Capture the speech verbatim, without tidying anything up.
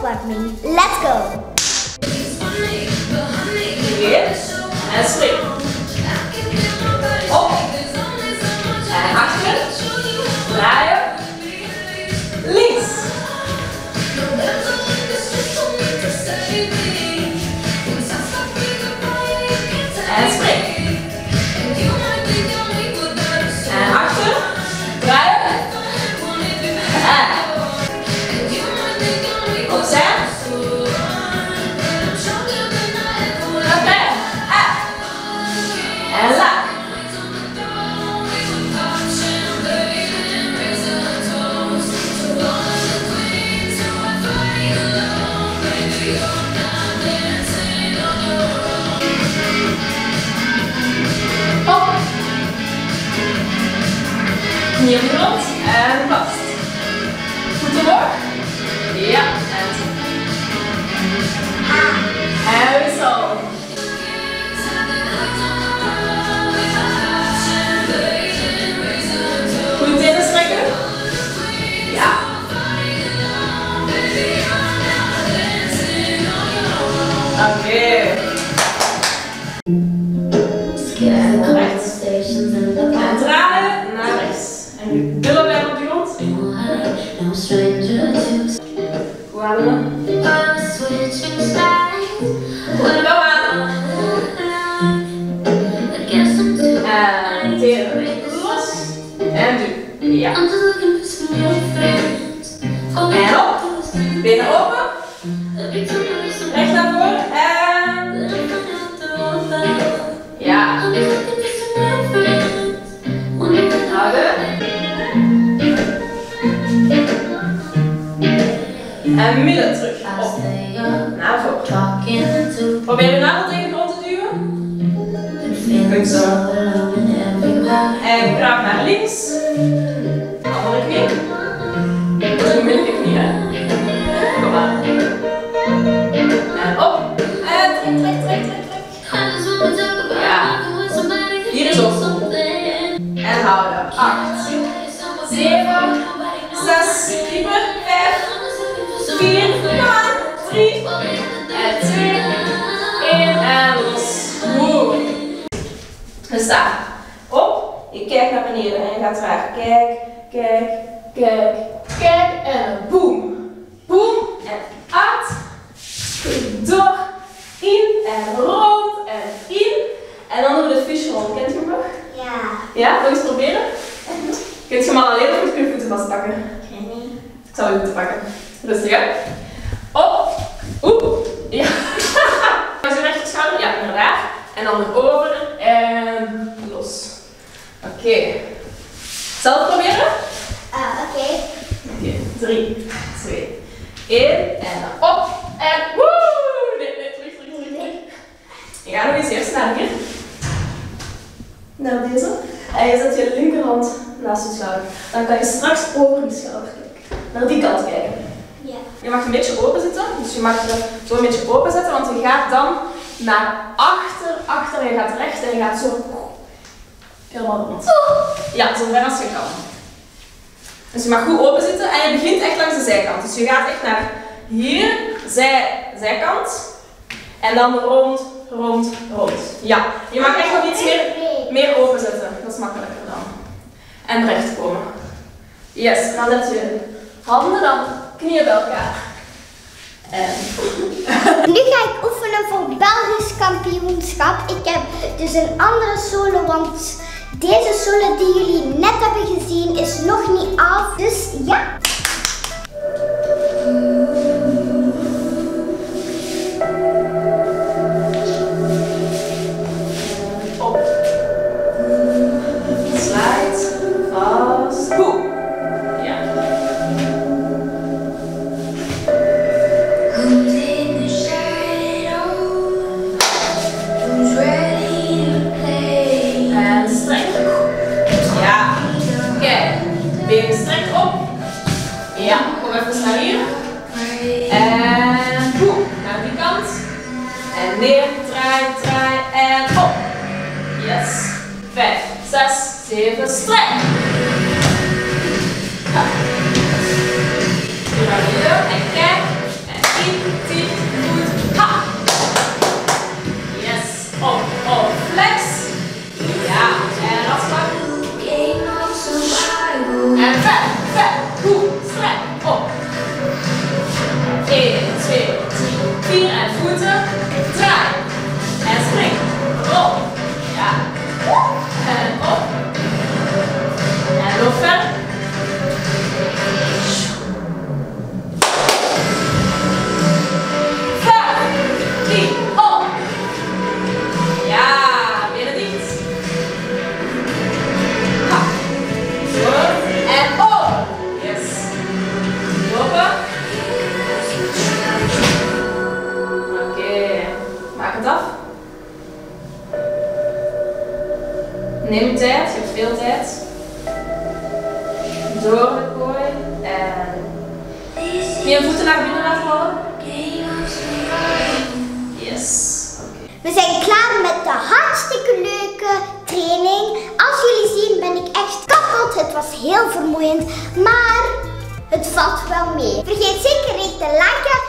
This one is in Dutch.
opwarming. Let's go! Weer. En spring. Op. En achter. Draaien. Links. En spring. En achter. Draaien. En. Opzij. En laag. Op. Knie op de grond en vast. Voeten omhoog. Ja, en terug. En wissel. Goed tenen strekken. Ja. Oké. Okay. En rechts. En draaien naar rechts. En nu billen blijven op de grond. Goed ademen. Goed ademen. En tenen los. En duw. Ja. En op. Benen open. Recht naar voren. En. Ja. Houden. En midden terug. Op. Naar voren. Probeer de navel tegen de grond te duwen. Goed zo. En kraap naar links. Andere knie. Dat is een moeilijke knie, hè? Kom maar. En op. En trek, trek, trek, trek, trek. Ja. Hier is op. En houden. acht, zeven, zes, dieper, vijf, vier, drie, en twee, één en los. Woe. We staan. Op. Je kijkt naar beneden en je gaat dragen. Kijk, kijk, kijk, kijk en boem. Boem en uit. Door. In en rond en in. En dan doen we de fish roll. Kent je hem nog? Ja. Ja? Wil je eens proberen? Kunt je hem al alleen of moet je je voeten vastpakken? Ik weet niet. Ik zal je voeten pakken. Rustig hè. Op. Oeh. Ja. Is je rechter schouder? Ja, inderdaad. En dan weer over en los. Oké. Okay. Zal ik het proberen? Ah, oké. Okay. Oké. Okay. drie, twee, één. En dan op. En woe. Nee, nee, terug, terug, terug, terug. Je gaat nog eens eerst naar hier. Naar deze. En je zet je linkerhand naast je schouder. Dan kan je straks over die schouder kijken. Naar die kant kijken. Ja. Je mag een beetje open zitten. Dus je mag er zo een beetje open zetten. Want je gaat dan naar achter, achter. Je gaat recht en je gaat zo helemaal rond. Ja, zo ver als je kan. Dus je mag goed open zitten. En je begint echt langs de zijkant. Dus je gaat echt naar hier, zij, zijkant. En dan rond, rond, rond. Ja, je mag echt nog iets meer, meer open zetten. Dat is makkelijker dan. En recht komen. Yes, en dan zet je handen, dan knieën bij elkaar. En... Nu ga ik oefenen voor Belgisch kampioenschap. Ik heb dus een andere solo, want deze solo die jullie net hebben gezien is nog niet af. Dus ja. Op. Slide. Vast. Goed. Ja. En strek. Ja. Kijk. Benen strek op. Ja. Kom even naar hier. En goed. Naar die kant. En neer. Draai, draai en op. Yes. Vijf, zes, zeven, strek. Ja. Hier naar beneden en kijk. En strek, goed, strek, op. één, twee, drie, vier en voeten, draai. En spring, op. Ja. En op. En nog verder. Neem je tijd, je hebt veel tijd. Door de kooi en je voeten naar binnen laten vallen. Yes. Okay. We zijn klaar met de hartstikke leuke training. Als jullie zien ben ik echt kapot. Het was heel vermoeiend, maar het valt wel mee. Vergeet zeker niet te liken,